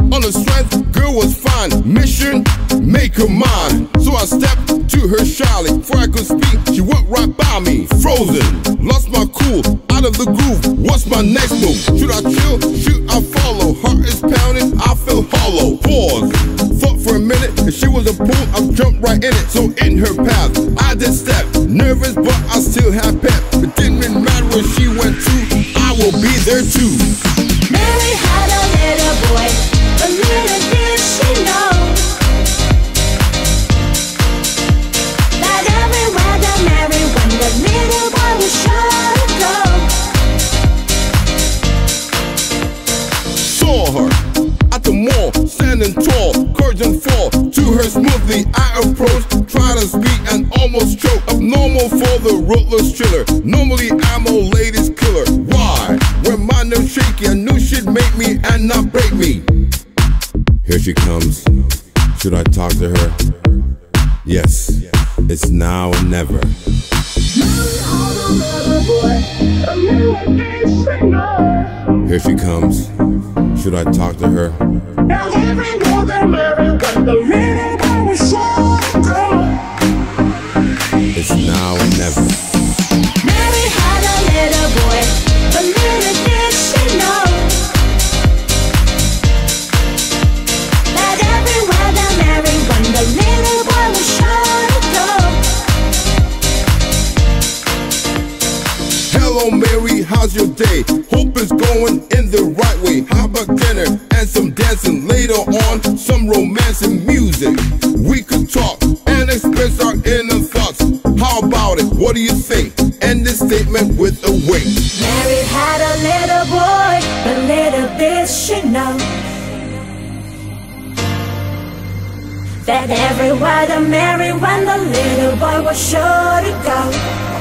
On the strength, girl was fine. Mission, make her mine. So I stepped to her shyly. Before I could speak, she walked right by me. Frozen, lost my cool, out of the groove. What's my next move? Should I chill? Should I follow? Heart is pounding, I feel hollow. Pause, thought for a minute. If she was a pool, I jumped right in it. So in her path, I did step. Nervous, but I still had pep. It didn't matter where she went to, I will be there too. Mary had a little boy, but little did she know that everywhere that Mary went, the little boy was sure to go. Saw her at the mall, standing tall, courage and fall. To her smoothly I approached, tried to speak and almost choked. Abnormal for the ruthless chiller. Normally I'm a ladies killer. Why? When my nerves shaky, I knew she'd make me and not break me. Here she comes. Should I talk to her? Yes, it's now or never. Here she comes. Should I talk to her? Now everywhere that Mary went, the little boy was sure to go. It's now or never. Mary had a little boy, but little did she know that everywhere that Mary went, the little boy was sure to go. Hello Mary, how's your day? Hope it's going in the right way. How about dinner and some dancing? Later on, some romance and music. We could talk and express our inner thoughts. How about it? What do you think? End this statement with a wink. Mary had a little boy, but little did she know that everywhere that Mary went, the little boy was sure to go.